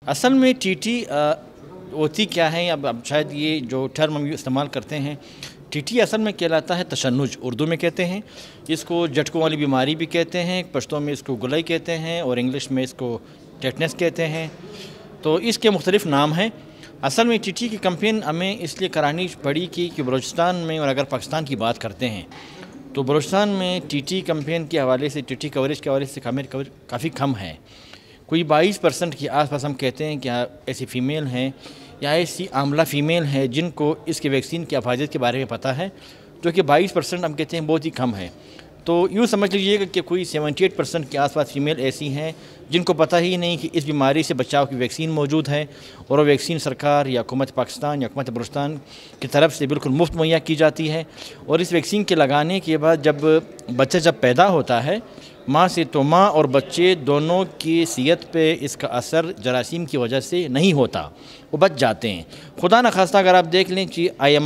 اصل میں T T ہوتی کیا ہے؟ اب شاید یہ جو ٹرم ہم استعمال کرتے ہیں، ٹی ٹی اصل میں کہلاتا ہے تشنج، اردو میں کہتے ہیں اس کو، جھٹکوں والی بیماری بھی کہتے ہیں، پشتو میں اس کو گلائی کہتے ہیں اور انگلش میں اس کو ٹیٹنس کہتے ہیں، تو اس کے مختلف نام ہیں۔ اصل میں ٹی ٹی کی کمپین ہمیں اس لیے کرانی پڑی کہ بلوچستان میں، اور اگر پاکستان کی بات کرتے ہیں تو بلوچستان میں ٹی ٹی کمپین کے حوالے سے، ٹی ٹی کوریج کے حوالے سے کوریج کافی کم ہے۔ کوئی 22% کے آس پاس ہم کہتے ہیں کہ ایسی فیمیل ہیں یا ایسی عاملہ فیمیل ہیں جن کو اس کے ویکسین کی افادیت کے بارے میں پتہ ہے، جو کہ 22% ہم کہتے ہیں بہت ہی کم ہے۔ تو یوں سمجھ لیجیے گا کہ کوئی 78% کے آس پاس فیمیل ایسی ہیں جن کو پتہ ہی نہیں کہ اس بیماری سے بچاؤ کی ویکسین موجود ہے، اور وہ ویکسین سرکار یا حکومت پاکستان یا حکومت بلوچستان کی طرف سے بالکل مفت مہیا کی جاتی ہے۔ اور اس ویکسین کے لگانے کے بعد جب پیدا ہوتا ہے ماں سے، تو ماں اور بچے دونوں کی صحت پہ اس کا اثر جراثیم کی وجہ سے نہیں ہوتا، وہ بچ جاتے ہیں۔ خدا نخواستہ اگر آپ دیکھ لیں کہ آئی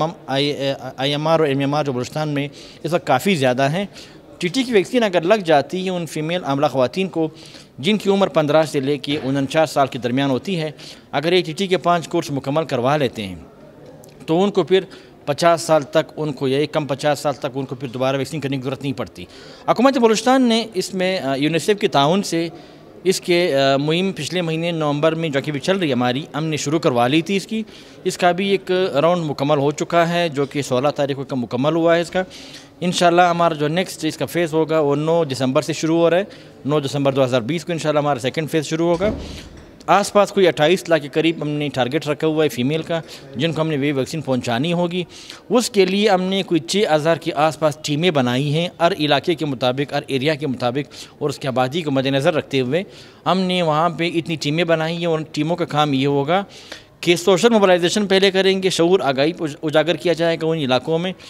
ایم آر اور ایم ایم آر جو بلوچستان میں اس وقت کافی زیادہ ہیں، ٹی ٹی کی ویکسین اگر لگ جاتی ہے ان فیمیل عاملہ خواتین کو جن کی عمر 15 سے لے کے 49 سال کے درمیان ہوتی ہے، اگر یہ ٹی ٹی کے 5 کورس مکمل کروا لیتے ہیں تو ان کو پھر 50 سال تک ان کو، یا کم 50 سال تک ان کو پھر دوبارہ ویکسین کرنے کی ضرورت نہیں پڑتی۔ حکومت بلوچستان نے اس میں یونیسیف کے تعاون سے اس کے مہم پچھلے مہینے نومبر میں، جو کہ بھی چل رہی ہے ہماری، ہم نے شروع کروا لی تھی اس کا بھی ایک راؤنڈ مکمل ہو چکا ہے، جو کہ 16 تاریخ کو مکمل ہوا ہے۔ اس کا انشاءاللہ ہمارا جو نیکسٹ اس کا فیز ہوگا وہ 9 دسمبر سے شروع ہو رہا ہے۔ 9 دسمبر 2020 کو انشاءاللہ ہمارا سیکنڈ فیز شروع ہوگا۔ آس پاس کوئی 28 لاکھ کے قریب ہم نے ٹارگٹ رکھا ہوا ہے فیمیل کا، جن کو ہم نے ویکسین پہنچانی ہوگی۔ اس کے لیے ہم نے کوئی 6000 کے آس پاس ٹیمیں بنائی ہیں، ہر علاقے کے مطابق، ہر ایریا کے مطابق، اور اس کی آبادی کو مد نظر رکھتے ہوئے ہم نے وہاں پہ اتنی ٹیمیں بنائی ہیں۔ اور ٹیموں کا کام یہ ہوگا کہ سوشل موبلائزیشن پہلے کریں گے، شعور آگاہی اجاگر کیا جائے گا ان علاقوں میں،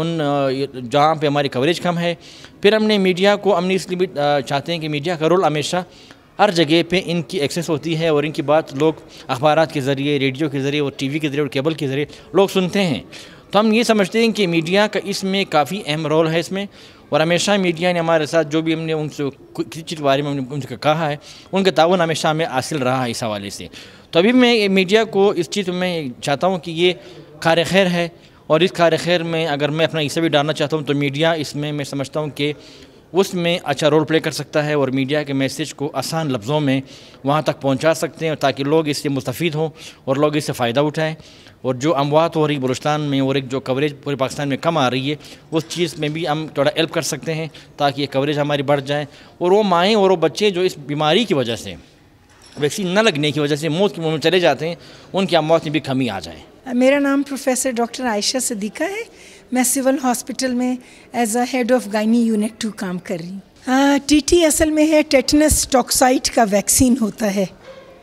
جہاں پہ ہماری کوریج کم ہے۔ پھر ہم نے میڈیا کو، ہم نے اس لیے بھی چاہتے ہیں کہ میڈیا کا رول ہمیشہ ہر جگہ پہ ان کی ایکسیس ہوتی ہے، اور ان کی بات لوگ اخبارات کے ذریعے، ریڈیو کے ذریعے اور ٹی وی کے ذریعے اور کیبل کے ذریعے لوگ سنتے ہیں۔ تو ہم یہ سمجھتے ہیں کہ میڈیا کا اس میں کافی اہم رول ہے اس میں، اور ہمیشہ میڈیا نے ہمارے ساتھ جو بھی ہم نے ان سے کسی چیز کے بارے میں ان سے کہا ہے، ان کا تعاون ہمیشہ ہمیں حاصل رہا ہے اس حوالے سے۔ تو ابھی میں میڈیا کو اس چیز میں چاہتا ہوں کہ یہ کار خیر ہے، اور اس کار خیر میں اگر میں اپنا حصہ بھی ڈالنا چاہتا ہوں تو میڈیا اس میں سمجھتا ہوں کہ اس میں اچھا رول پلے کر سکتا ہے، اور میڈیا کے میسیج کو آسان لفظوں میں وہاں تک پہنچا سکتے ہیں تاکہ لوگ اس سے مستفید ہوں اور لوگ اس سے فائدہ اٹھائیں۔ اور جو اموات ہو رہی بلوچستان میں، اور ایک جو کوریج پورے پاکستان میں کم آ رہی ہے، اس چیز میں بھی ہم تھوڑا ہیلپ کر سکتے ہیں تاکہ یہ کوریج ہماری بڑھ جائے، اور وہ مائیں اور وہ بچے جو اس بیماری کی وجہ سے، ویکسین نہ لگنے کی وجہ سے موت کی منہ میں چلے جاتے ہیں، ان کی اموات میں بھی کمی آ جائے۔ میرا نام پروفیسر ڈاکٹر عائشہ صدیقہ ہے، میں سول ہاسپٹل میں as a head of gynae unit 2 کام کر رہی ہوں۔ ٹی ٹی اصل میں ہے ٹیٹنس ٹاکسائٹ کا ویکسین ہوتا ہے۔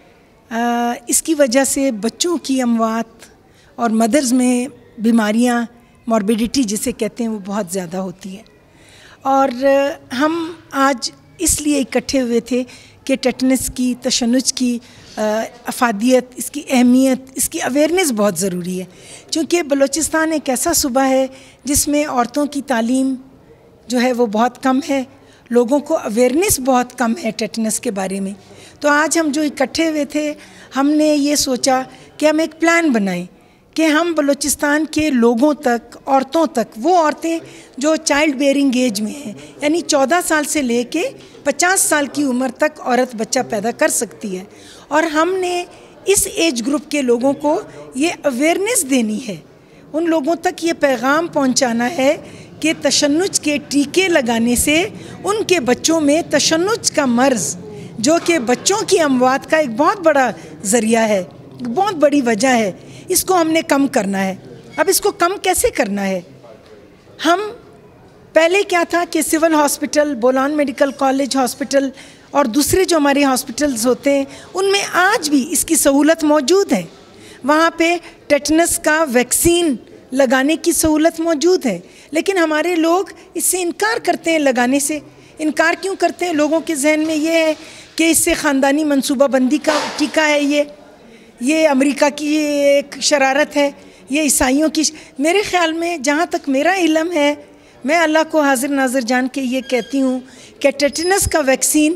اس کی وجہ سے بچوں کی اموات اور مدرز میں بیماریاں، موربیڈیٹی جسے کہتے ہیں، وہ بہت زیادہ ہوتی ہے۔ اور ہم آج اس لیے اکٹھے ہوئے تھے کہ ٹیٹنس کی، تشنج کی افادیت، اس کی اہمیت، اس کی اویئرنیس بہت ضروری ہے، چونکہ بلوچستان ایک ایسا صوبہ ہے جس میں عورتوں کی تعلیم جو ہے وہ بہت کم ہے، لوگوں کو اویئرنیس بہت کم ہے ٹیٹنس کے بارے میں۔ تو آج ہم جو اکٹھے ہوئے تھے، ہم نے یہ سوچا کہ ہم ایک پلان بنائیں کہ ہم بلوچستان کے لوگوں تک، عورتوں تک، وہ عورتیں جو چائلڈ بیئرنگ ایج میں ہیں، یعنی 14 سال سے لے کے 50 سال کی عمر تک عورت بچہ پیدا کر سکتی ہے، اور ہم نے اس ایج گروپ کے لوگوں کو یہ اویئرنیس دینی ہے، ان لوگوں تک یہ پیغام پہنچانا ہے کہ تشنج کے ٹیکے لگانے سے ان کے بچوں میں تشنج کا مرض، جو کہ بچوں کی اموات کا ایک بہت بڑا ذریعہ ہے، بہت بڑی وجہ ہے، اس کو ہم نے کم کرنا ہے۔ اب اس کو کم کیسے کرنا ہے؟ ہم پہلے کیا تھا کہ civil hospital, Bolan medical college hospital اور دوسرے جو ہمارے ہاسپٹلز ہوتے ہیں، ان میں آج بھی اس کی سہولت موجود ہے، وہاں پہ ٹیٹنس کا ویکسین لگانے کی سہولت موجود ہے، لیکن ہمارے لوگ اس سے انکار کرتے ہیں لگانے سے۔ انکار کیوں کرتے ہیں؟ لوگوں کے ذہن میں یہ ہے کہ اس سے خاندانی منصوبہ بندی کا ٹیکہ ہے، یہ امریکہ کی ایک شرارت ہے، یہ عیسائیوں کی۔ میرے خیال میں جہاں تک میرا علم ہے، میں اللہ کو حاضر ناظر جان کے یہ کہتی ہوں کہ ٹیٹنس کا ویکسین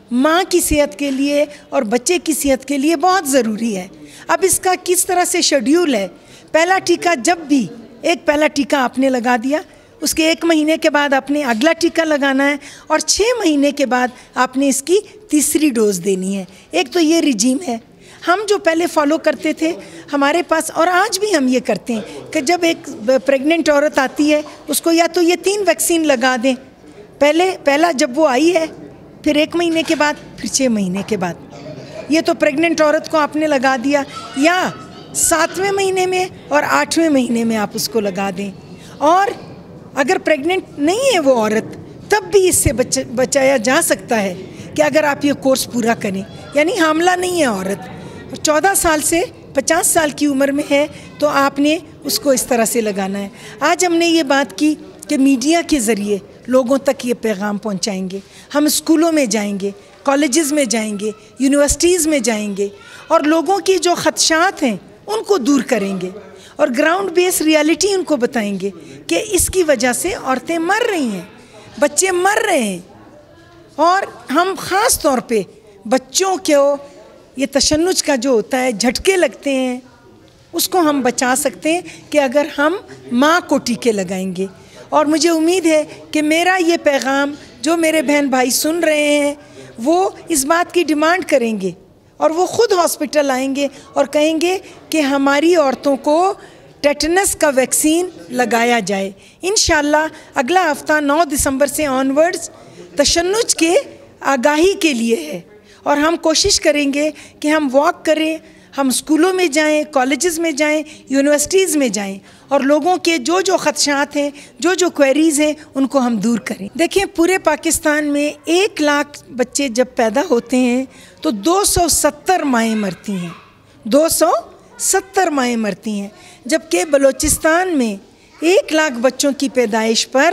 ماں کی صحت کے لیے اور بچے کی صحت کے لیے بہت ضروری ہے۔ اب اس کا کس طرح سے شیڈیول ہے، پہلا ٹیکہ جب بھی ایک پہلا ٹیکہ آپ نے لگا دیا، اس کے 1 مہینے کے بعد آپ نے اگلا ٹیکہ لگانا ہے، اور 6 مہینے کے بعد آپ نے اس کی تیسری ڈوز دینی ہے۔ ایک تو یہ رجیم ہے، ہم جو پہلے فالو کرتے تھے ہمارے پاس، اور آج بھی ہم یہ کرتے ہیں کہ جب ایک پریگننٹ عورت آتی ہے اس کو یا تو یہ 3 ویکسین لگا دیں، پہلا جب وہ آئی ہے، پھر 1 مہینے کے بعد، پھر 6 مہینے کے بعد۔ یہ تو پریگننٹ عورت کو آپ نے لگا دیا، یا 7ویں مہینے میں اور 8ویں مہینے میں آپ اس کو لگا دیں۔ اور اگر پریگننٹ نہیں ہے وہ عورت، تب بھی اس سے بچایا جا سکتا ہے کہ اگر آپ یہ کورس پورا کریں، یعنی حاملہ نہیں ہے عورت، 14 سال سے 50 سال کی عمر میں ہے تو آپ نے اس کو اس طرح سے لگانا ہے۔ آج ہم نے یہ بات کی کہ میڈیا کے ذریعے لوگوں تک یہ پیغام پہنچائیں گے، ہم اسکولوں میں جائیں گے، کالجز میں جائیں گے، یونیورسٹیز میں جائیں گے، اور لوگوں کی جو خدشات ہیں ان کو دور کریں گے، اور گراؤنڈ بیس ریالٹی ان کو بتائیں گے کہ اس کی وجہ سے عورتیں مر رہی ہیں، بچے مر رہے ہیں، اور ہم خاص طور پہ بچوں کو یہ تشنج کا جو ہوتا ہے، جھٹکے لگتے ہیں، اس کو ہم بچا سکتے ہیں کہ اگر ہم ماں کو ٹیکے لگائیں گے۔ اور مجھے امید ہے کہ میرا یہ پیغام جو میرے بہن بھائی سن رہے ہیں وہ اس بات کی ڈیمانڈ کریں گے، اور وہ خود ہاسپٹل آئیں گے اور کہیں گے کہ ہماری عورتوں کو ٹیٹنس کا ویکسین لگایا جائے۔ انشاءاللہ اگلا ہفتہ 9 دسمبر سے آنورڈز تشنج کے آگاہی کے لیے ہے، اور ہم کوشش کریں گے کہ ہم واک کریں، ہم اسکولوں میں جائیں، کالجز میں جائیں، یونیورسٹیز میں جائیں، اور لوگوں کے جو خدشات ہیں، جو کوئریز ہیں، ان کو ہم دور کریں۔ دیکھیں، پورے پاکستان میں 1 لاکھ بچے جب پیدا ہوتے ہیں تو 270 مائیں مرتی ہیں، 270 مائیں مرتی ہیں، جبکہ بلوچستان میں 1 لاکھ بچوں کی پیدائش پر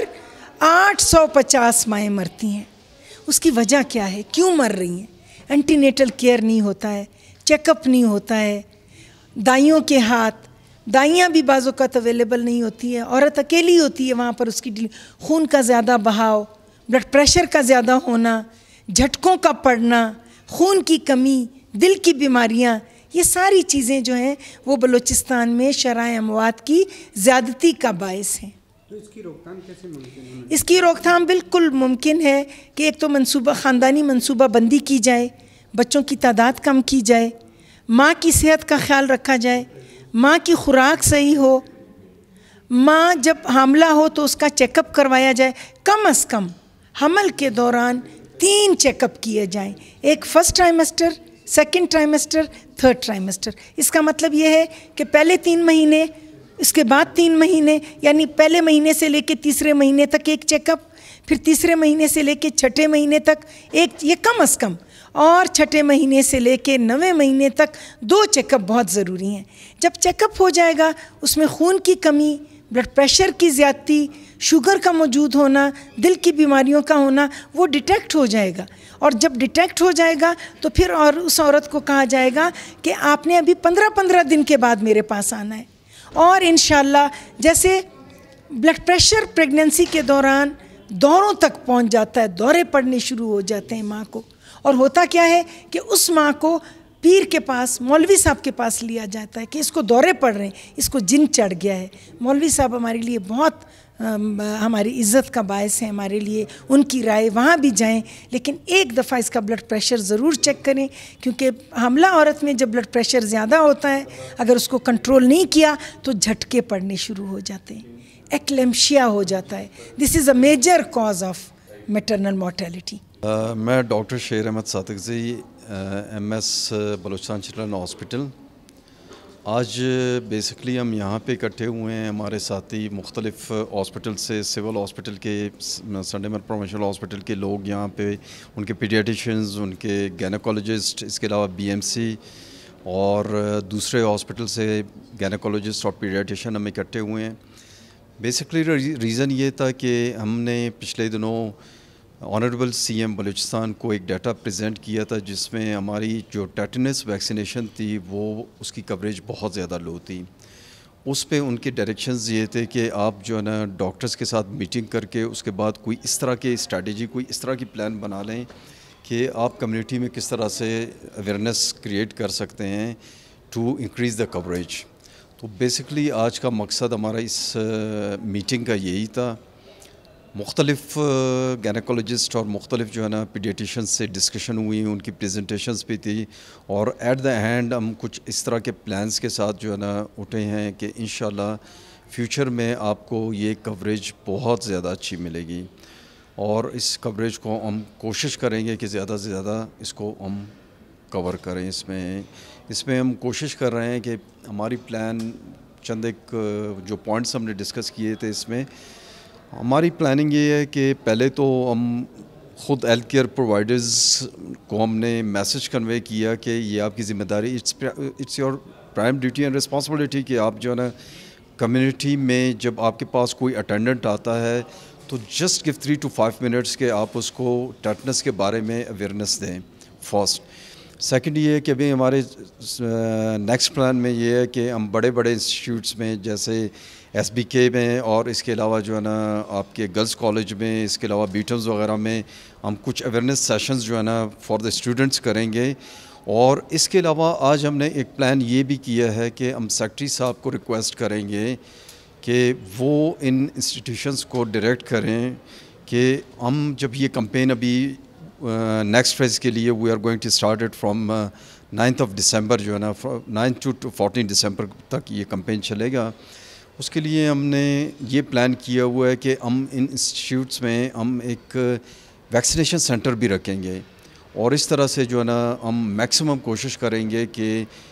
850 مائیں مرتی ہیں۔ اس کی وجہ کیا ہے؟ کیوں مر رہی ہیں؟ اینٹی نیٹل کیئر نہیں ہوتا ہے، چیک اپ نہیں ہوتا ہے، دائیوں کے ہاتھ، دائیاں بھی بعض اوقات اویلیبل نہیں ہوتی ہے، عورت اکیلی ہوتی ہے وہاں پر، اس کی خون کا زیادہ بہاؤ، بلڈ پریشر کا زیادہ ہونا، جھٹکوں کا پڑنا، خون کی کمی، دل کی بیماریاں، یہ ساری چیزیں جو ہیں وہ بلوچستان میں شرح اموات کی زیادتی کا باعث ہیں۔ تو اس کی روک تھام کیسے ممکن ہے؟ اس کی روک تھام بالکل ممکن ہے کہ ایک تو خاندانی منصوبہ بندی کی جائے، بچوں کی تعداد کم کی جائے، ماں کی صحت کا خیال رکھا جائے، ماں کی خوراک صحیح ہو، ماں جب حاملہ ہو تو اس کا چیک اپ کروایا جائے، کم از کم حمل کے دوران 3 چیک اپ کیے جائیں، ایک first trimester, second trimester, third trimester. اس کا مطلب یہ ہے کہ پہلے 3 مہینے، اس کے بعد 3 مہینے، یعنی پہلے مہینے سے لے کے تیسرے مہینے تک ایک چیک اپ، پھر تیسرے مہینے سے لے کے 6 مہینے تک ایک، یہ کم از کم، اور 6 مہینے سے لے کے 9 مہینے تک 2 چیک اپ بہت ضروری ہیں۔ جب چیک اپ ہو جائے گا، اس میں خون کی کمی، بلڈ پریشر کی زیادتی، شوگر کا موجود ہونا، دل کی بیماریوں کا ہونا، وہ ڈیٹیکٹ ہو جائے گا، اور جب ڈیٹیکٹ ہو جائے گا تو پھر اور اس عورت کو کہا جائے گا کہ آپ نے ابھی 15 دن کے بعد میرے پاس آنا ہے۔ اور انشاءاللہ جیسے بلڈ پریشر پریگننسی کے دوران دوروں تک پہنچ جاتا ہے، دورے پڑنے شروع ہو جاتے ہیں ماں کو، اور ہوتا کیا ہے کہ اس ماں کو پیر کے پاس، مولوی صاحب کے پاس لیا جاتا ہے کہ اس کو دورے پڑ رہے ہیں، اس کو جن چڑھ گیا ہے۔ مولوی صاحب ہمارے لیے بہت ہماری عزت کا باعث ہے، ہمارے لیے ان کی رائے، وہاں بھی جائیں، لیکن ایک دفعہ اس کا بلڈ پریشر ضرور چیک کریں، کیونکہ حاملہ عورت میں جب بلڈ پریشر زیادہ ہوتا ہے، اگر اس کو کنٹرول نہیں کیا تو جھٹکے پڑنے شروع ہو جاتے ہیں، ایکلیمشیا ہو جاتا ہے۔ This is a major cause of maternal mortality. میں doctor Sher Ahmed Sadiqzai, MS Balochistan children hospital. آج بیسکلی ہم یہاں پہ اکٹھے ہوئے ہیں، ہمارے ساتھی مختلف ہاسپٹل سے، سول ہاسپٹل کے، سنڈے مر پروونشل ہاسپٹل کے لوگ یہاں پہ، ان کے پیڈیاٹیشنز، ان کے گینیکولوجسٹ، اس کے علاوہ BMC اور دوسرے ہاسپٹل سے گینیکولوجسٹ اور پیڈیاٹیشن ہم اکٹھے ہوئے ہیں۔ بیسکلی ریزن یہ تھا کہ ہم نے پچھلے دنوں آنریبل CM بلوچستان کو ایک ڈیٹا پریزنٹ کیا تھا، جس میں ہماری جو ٹیٹنس ویکسینیشن تھی وہ اس کی کوریج بہت زیادہ لو تھی۔ اس پہ ان کے ڈائریکشنز یہ تھے کہ آپ جو ہے نا ڈاکٹرز کے ساتھ میٹنگ کر کے اس کے بعد کوئی اس طرح کی اسٹریٹجی، کوئی اس طرح کی پلان بنا لیں کہ آپ کمیونٹی میں کس طرح سے اویئرنیس کریٹ کر سکتے ہیں ٹو انکریز دا کوریج. تو بیسکلی آج کا مقصد ہمارا اس میٹنگ کا یہی تھا. مختلف گینیکولوجسٹ اور مختلف جو ہے نا پیڈیٹیشن سے ڈسکشن ہوئی, ان کی پریزنٹیشنز بھی تھی, اور ایٹ دا اینڈ ہم کچھ اس طرح کے پلانز کے ساتھ جو ہے نا اٹھے ہیں کہ انشاءاللہ فیوچر میں آپ کو یہ کوریج بہت زیادہ اچھی ملے گی, اور اس کوریج کو ہم کوشش کریں گے کہ زیادہ سے زیادہ اس کو ہم کور کریں. اس میں ہم کوشش کر رہے ہیں کہ ہماری پلان چند ایک جو پوائنٹس ہم نے ڈسکس کیے تھے, اس میں ہماری پلاننگ یہ ہے کہ پہلے تو ہم خود ہیلتھ کیئر پرووائڈرز کو ہم نے میسج کنوے کیا کہ یہ آپ کی ذمہ داری, it's your prime duty and responsibility کہ آپ جو ہے نا کمیونٹی میں جب آپ کے پاس کوئی اٹینڈنٹ آتا ہے تو جسٹ گیو 3 to 5 منٹس کے آپ اس کو ٹیٹنس کے بارے میں اویئرنیس دیں فرسٹ. سیکنڈ یہ ہے کہ ابھی ہمارے نیکسٹ پلان میں یہ ہے کہ ہم بڑے بڑے انسٹیٹیوٹس میں جیسے SBK میں, اور اس کے علاوہ جو ہے نا آپ کے گرلس کالج میں, اس کے علاوہ بیٹمز وغیرہ میں ہم کچھ اویئرنیس سیشنز جو ہے نا فار دا اسٹوڈنٹس کریں گے. اور اس کے علاوہ آج ہم نے ایک پلان یہ بھی کیا ہے کہ ہم سیکٹری صاحب کو ریکویسٹ کریں گے کہ وہ ان انسٹیٹیوشنز کو ڈائریکٹ کریں کہ ہم جب یہ کمپین ابھی نیکسٹ فیز کے لیے we are going to start it from 9th of December جو ہے نا 9 to 14 December تک یہ کمپین چلے گا. اس کے لیے ہم نے یہ پلان کیا ہوا ہے کہ ہم ان انسٹیٹیوٹس میں ہم ایک ویکسینیشن سینٹر بھی رکھیں گے, اور اس طرح سے جو ہے نا ہم میکسیمم کوشش کریں گے کہ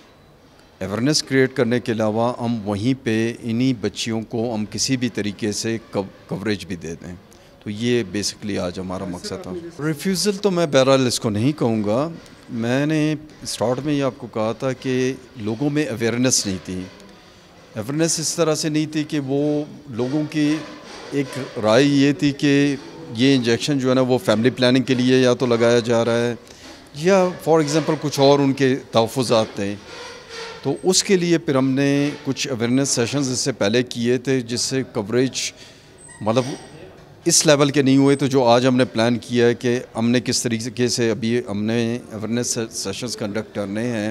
اویئرنیس کریٹ کرنے کے علاوہ ہم وہیں پہ انہی بچیوں کو ہم کسی بھی طریقے سے کوریج بھی دے دیں. تو یہ بیسکلی آج ہمارا مقصد تھا. ریفیوزل تو میں بہرحال اس کو نہیں کہوں گا. میں نے اسٹارٹ میں یہ آپ کو کہا تھا کہ لوگوں میں اویئرنیس نہیں تھی. اویئرنیس اس طرح سے نہیں تھی کہ وہ لوگوں کی ایک رائے یہ تھی کہ یہ انجیکشن جو ہے نا وہ فیملی پلاننگ کے لیے یا تو لگایا جا رہا ہے, یا فار ایگزامپل کچھ اور ان کے تحفظات تھے. تو اس کے لیے پھر ہم نے کچھ اویئرنیس سیشنز اس سے پہلے کیے تھے جس سے کوریج مطلب اس لیول کے نہیں ہوئے. تو جو آج ہم نے پلان کیا ہے کہ ہم نے کس طریقے سے ابھی ہم نے اویئرنیس سیشنز کنڈکٹ کرنے ہیں.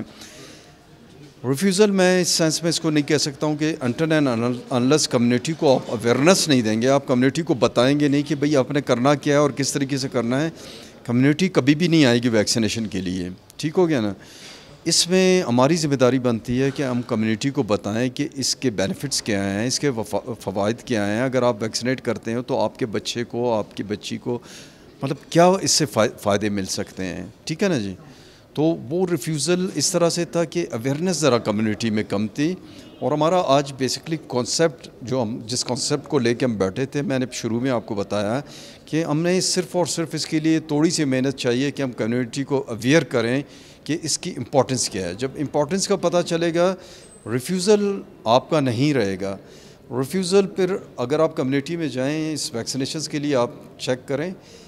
ریفیوزل میں اس سینس میں اس کو نہیں کہہ سکتا ہوں کہ انٹر اینڈ انلیس کمیونٹی کو آپ اویئرنیس نہیں دیں گے, آپ کمیونٹی کو بتائیں گے نہیں کہ بھئی آپ نے کرنا کیا ہے اور کس طریقے سے کرنا ہے, کمیونٹی کبھی بھی نہیں آئے گی ویکسینیشن کے لیے. ٹھیک ہو گیا نا. اس میں ہماری ذمہ داری بنتی ہے کہ ہم کمیونٹی کو بتائیں کہ اس کے بینیفٹس کیا ہیں, اس کے فوائد کیا ہیں. اگر آپ ویکسینیٹ کرتے ہیں تو آپ کے بچے کو, آپ کی بچی کو مطلب کیا اس سے فائدے مل سکتے ہیں. ٹھیک ہے نا جی. تو وہ ریفیوزل اس طرح سے تھا کہ اویئرنیس ذرا کمیونٹی میں کم تھی. اور ہمارا آج بیسکلی کانسیپٹ جو ہم جس کانسیپٹ کو لے کے ہم بیٹھے تھے, میں نے شروع میں آپ کو بتایا کہ ہم نے صرف اور صرف اس کے لیے تھوڑی سی محنت چاہیے کہ ہم کمیونٹی کو اویئر کریں کہ اس کی امپورٹنس کیا ہے. جب امپورٹنس کا پتہ چلے گا ریفیوزل آپ کا نہیں رہے گا. ریفیوزل پھر اگر آپ کمیونٹی میں جائیں اس ویکسینیشنز کے لیے, آپ چیک کریں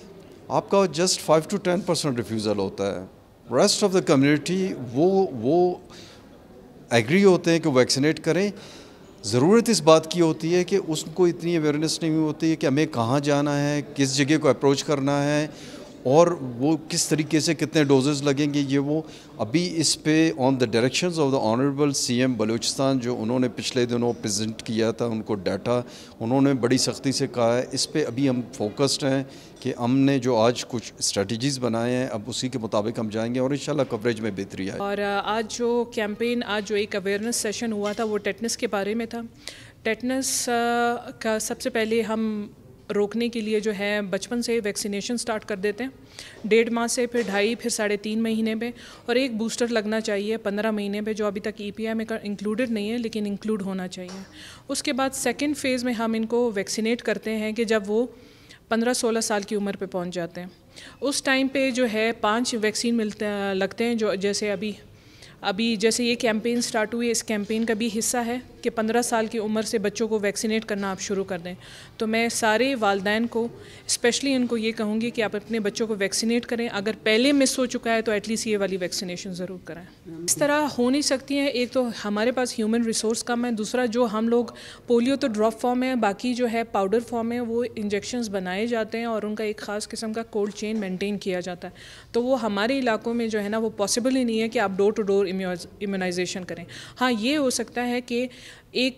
آپ کا جسٹ 5 to 10% ریفیوزل ہوتا ہے. ریسٹ آف دا کمیونٹی وہ ایگری ہوتے ہیں کہ ویکسینیٹ کریں. ضرورت اس بات کی ہوتی ہے کہ اس کو اتنی اویئرنیس نہیں ہوتی ہے کہ ہمیں کہاں جانا ہے, کس جگہ کو اپروچ کرنا ہے, اور وہ کس طریقے سے کتنے ڈوزز لگیں گے. یہ وہ ابھی اس پہ on the directions of the honourable CM Balochistan جو انہوں نے پچھلے دنوں پریزنٹ کیا تھا, ان کو ڈیٹا انہوں نے بڑی سختی سے کہا ہے. اس پہ ابھی ہم فوکسڈ ہیں کہ ہم نے جو آج کچھ اسٹریٹجیز بنائے ہیں, اب اسی کے مطابق ہم جائیں گے اور انشاءاللہ کوریج میں بہتری آئے. اور آج جو کیمپین, آج جو ایک اویئرنیس سیشن ہوا تھا وہ ٹیٹنس کے بارے میں تھا. ٹیٹنس کا سب سے پہلے ہم روکنے کے لیے جو ہے بچپن سے ویکسینیشن سٹارٹ کر دیتے ہیں, 1.5 ماہ سے, پھر 2.5, پھر 3.5 مہینے پہ, اور ایک بوسٹر لگنا چاہیے 15 مہینے پہ جو ابھی تک EPI میں انکلوڈڈ نہیں ہے لیکن انکلوڈ ہونا چاہیے. اس کے بعد سیکنڈ فیز میں ہم ان کو ویکسینیٹ کرتے ہیں کہ جب وہ 15-16 سال کی عمر پہ پہنچ جاتے ہیں. اس ٹائم پہ جو ہے 5 ویکسین لگتے ہیں, جو جیسے ابھی جیسے یہ کیمپین سٹارٹ ہوئی, اس کیمپین کا بھی حصہ ہے کہ 15 سال کی عمر سے بچوں کو ویکسینیٹ کرنا آپ شروع کر دیں. تو میں سارے والدین کو اسپیشلی ان کو یہ کہوں گی کہ آپ اپنے بچوں کو ویکسینیٹ کریں. اگر پہلے مس ہو چکا ہے تو ایٹ لیسٹ یہ والی ویکسینیشن ضرور کرائیں. اس طرح ہو نہیں سکتی ہیں. ایک تو ہمارے پاس ہیومن ریسورس کم ہے, دوسرا جو ہم لوگ پولیو تو ڈراپ فارم ہے, باقی جو ہے پاؤڈر فارم ہے, وہ انجیکشنز بنائے جاتے ہیں اور ان کا ایک خاص قسم کا کولڈ چین مینٹین کیا جاتا ہے. تو وہ ہمارے علاقوں میں جو ہے نا وہ پاسبل ہی نہیں ہے کہ آپ ڈور ٹو ڈور امیونائزیشن کریں. ہاں یہ ہو سکتا ہے کہ ایک